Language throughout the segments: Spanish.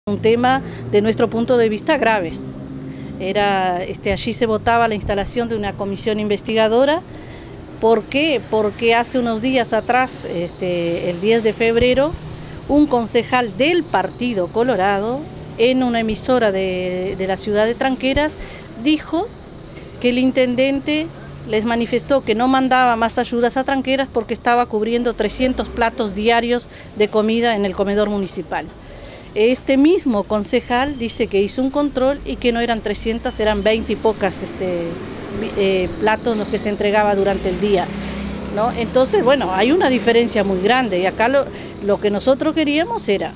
Un tema de nuestro punto de vista grave. Allí se votaba la instalación de una comisión investigadora. ¿Por qué? Porque hace unos días atrás, el 10 de febrero, un concejal del Partido Colorado, en una emisora de la ciudad de Tranqueras, dijo que el intendente les manifestó que no mandaba más ayudas a Tranqueras porque estaba cubriendo 300 platos diarios de comida en el comedor municipal. Este mismo concejal dice que hizo un control y que no eran 300, eran 20 y pocas platos los que se entregaba durante el día, ¿no? Entonces, bueno, hay una diferencia muy grande y acá lo que nosotros queríamos era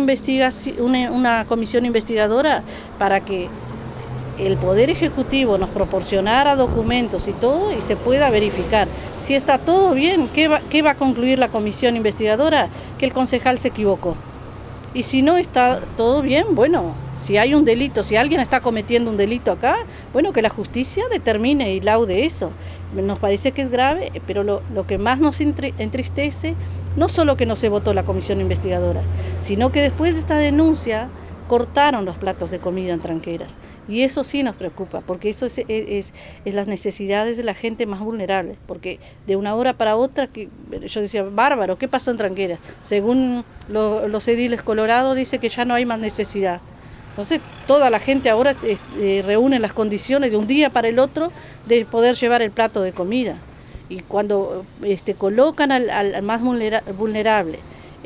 una comisión investigadora para que el Poder Ejecutivo nos proporcionara documentos y todo y se pueda verificar. Si está todo bien, ¿qué va a concluir la comisión investigadora? Que el concejal se equivocó. Y si no está todo bien, bueno, si hay un delito, si alguien está cometiendo un delito acá, bueno, que la justicia determine y laude eso. Nos parece que es grave, pero lo que más nos entristece, no solo que no se votó la comisión investigadora, sino que después de esta denuncia cortaron los platos de comida en Tranqueras. Y eso sí nos preocupa, porque eso es las necesidades de la gente más vulnerable. Porque de una hora para otra, yo decía, bárbaro, ¿qué pasó en Tranqueras? Según los ediles colorados, dice que ya no hay más necesidad. Entonces, toda la gente ahora reúne las condiciones de un día para el otro de poder llevar el plato de comida. Y cuando colocan al más vulnerable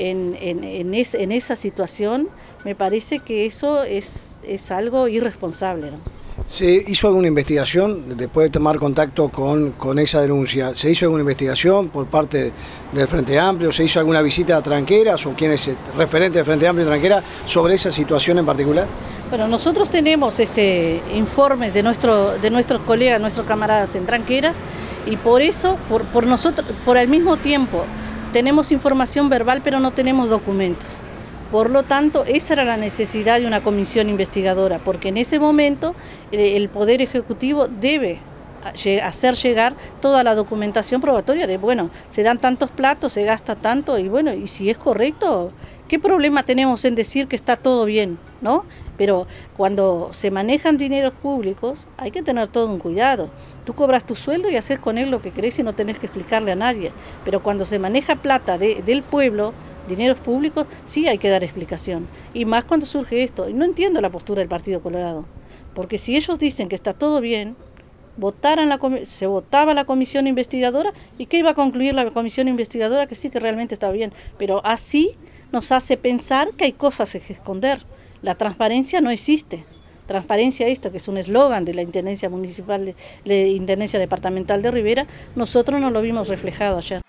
en esa situación, me parece que eso es algo irresponsable, ¿no? ¿Se hizo alguna investigación después de tomar contacto con esa denuncia? ¿Se hizo alguna investigación por parte del Frente Amplio? ¿Se hizo alguna visita a Tranqueras o quién es referente del Frente Amplio y Tranqueras sobre esa situación en particular? Bueno, nosotros tenemos informes de nuestros colegas, nuestros camaradas en Tranqueras, y por eso, por al mismo tiempo, tenemos información verbal, pero no tenemos documentos. Por lo tanto, esa era la necesidad de una comisión investigadora, porque en ese momento el Poder Ejecutivo debe hacer llegar toda la documentación probatoria de, bueno, se dan tantos platos, se gasta tanto, y bueno, y si es correcto, ¿qué problema tenemos en decir que está todo bien, ¿no? Pero cuando se manejan dineros públicos hay que tener todo un cuidado. Tú cobras tu sueldo y haces con él lo que querés y no tenés que explicarle a nadie. Pero cuando se maneja plata del pueblo, dineros públicos, sí hay que dar explicación. Y más cuando surge esto. Y no entiendo la postura del Partido Colorado. Porque si ellos dicen que está todo bien, se votaba la comisión investigadora, ¿y qué iba a concluir la comisión investigadora? Que sí, que realmente está bien. Pero así nos hace pensar que hay cosas que esconder. La transparencia no existe. Transparencia esta, que es un eslogan de la Intendencia Municipal, de Intendencia Departamental de Rivera, nosotros no lo vimos reflejado ayer.